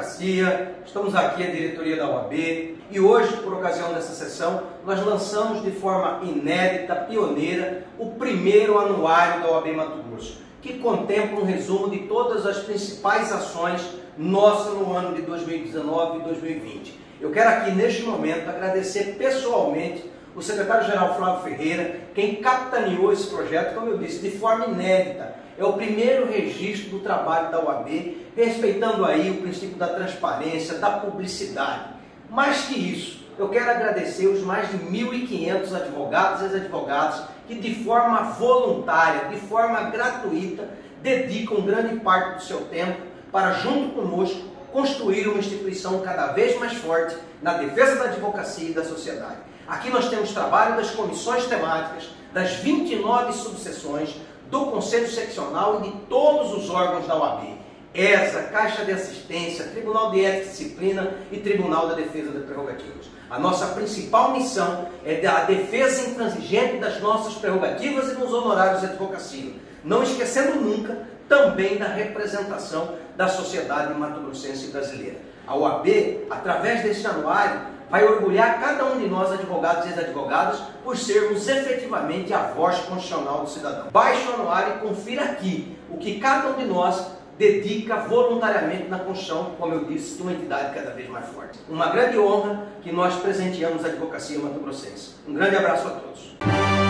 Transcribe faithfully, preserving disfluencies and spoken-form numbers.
Advocacia, estamos aqui, a diretoria da O A B, e hoje, por ocasião dessa sessão, nós lançamos de forma inédita, pioneira, o primeiro anuário da O A B Mato Grosso, que contempla um resumo de todas as principais ações nossas no ano de dois mil e dezenove e dois mil e vinte. Eu quero aqui, neste momento, agradecer pessoalmente o secretário-geral Flávio Ferreira, quem capitaneou esse projeto, como eu disse, de forma inédita. É o primeiro registro do trabalho da O A B, respeitando aí o princípio da transparência, da publicidade. Mais que isso, eu quero agradecer os mais de mil e quinhentos advogados e advogadas que de forma voluntária, de forma gratuita, dedicam grande parte do seu tempo para, junto conosco, construir uma instituição cada vez mais forte na defesa da advocacia e da sociedade. Aqui nós temos trabalho das comissões temáticas, das vinte e nove subseções, do Conselho Seccional e de todos os órgãos da O A B. E S A, Caixa de Assistência, Tribunal de Ética e Disciplina e Tribunal da Defesa das Prerrogativas. A nossa principal missão é a defesa intransigente das nossas prerrogativas e dos honorários de advocacia, não esquecendo nunca também da representação da sociedade mato-grossense brasileira. A O A B, através desse anuário, vai orgulhar cada um de nós, advogados e advogadas, por sermos efetivamente a voz constitucional do cidadão. Baixe o anuário e confira aqui o que cada um de nós dedica voluntariamente na construção, como eu disse, de uma entidade cada vez mais forte. Uma grande honra que nós presenteamos a advocacia mato-grossense. Um grande abraço a todos.